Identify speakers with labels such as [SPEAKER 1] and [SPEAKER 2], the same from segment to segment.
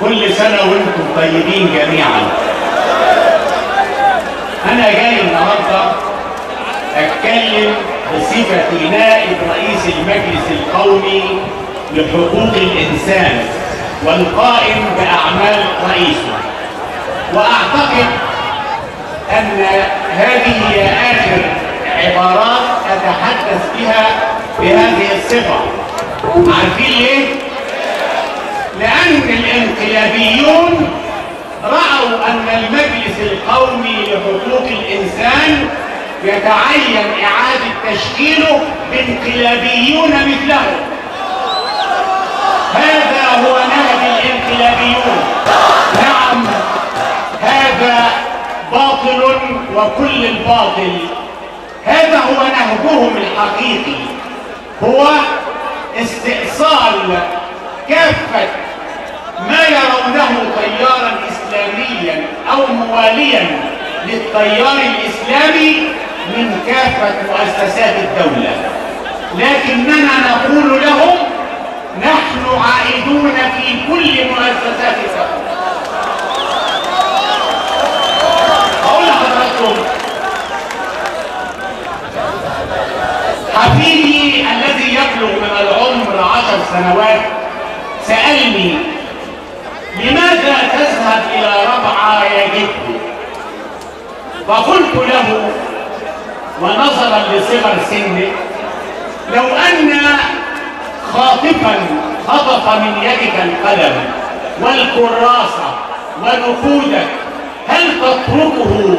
[SPEAKER 1] كل سنة وانتم طيبين جميعا. أنا جاي النهارده أتكلم بصفتي نائب رئيس المجلس القومي لحقوق الإنسان والقائم بأعمال رئيسه، وأعتقد أن هذه هي آخر عبارات أتحدث بها بهذه الصفة. عارفين ليه؟ لأن الانقلابيون رأوا أن المجلس القومي لحقوق الإنسان يتعين إعادة تشكيله بانقلابيون مثلهم. هذا هو نهج الانقلابيون. نعم، هذا باطل وكل الباطل. هذا هو نهجهم الحقيقي، هو استئصال كافة ما يرونه تيارا إسلاميا أو مواليا للتيار الإسلامي من كافة مؤسسات الدولة. لكننا نقول لهم نحن عائدون في كل مؤسسات الدولة. أقول لحضراتكم، حفيدي الذي يبلغ من العمر 10 سنوات سألني: لماذا تذهب إلى ربعة يا جدي؟ فقلت له ونظرا لصغر سنه: لو أن خاطفا خطف من يدك القلم والكراسة ونقودك، هل تتركه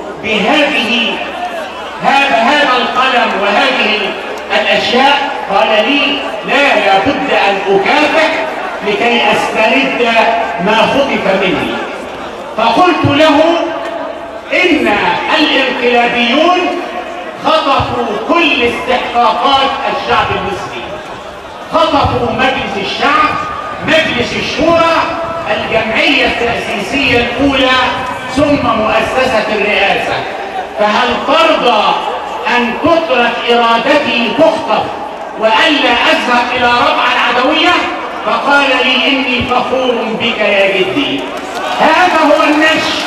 [SPEAKER 1] هذا القلم وهذه الأشياء؟ قال لي: لا، لابد أن أكافح لكي أسترد ما خطف مني. فقلت له: إن الانقلابيون خطفوا كل استحقاقات الشعب المصري، خطفوا مجلس الشعب، مجلس الشورى، الجمعية التأسيسية الأولى، ثم مؤسسة الرئاسة. فهل ترضى أن تترك إرادتي تخطف وألا أذهب إلى ربعة العدوية؟ فقال لي: إني فخور بك يا جدي. هذا هو النشء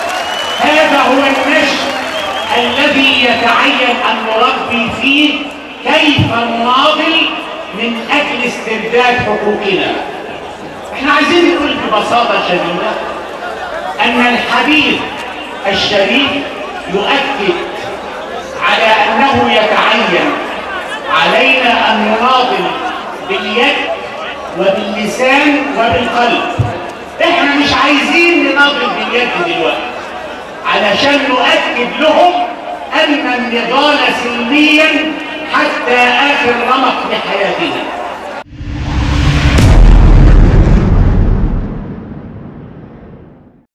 [SPEAKER 1] الذي يتعين أن نربي فيه كيف نناضل من أجل استرداد حقوقنا. احنا عايزين نقول ببساطة شديدة أن الحديث الشريف يؤكد على أنه يتعين علينا أن نناضل باليد وباللسان وبالقلب. احنا مش عايزين نناضل باليد دلوقتي علشان نؤكد لهم أن النضال سلميا حتى آخر رمق لحياتنا.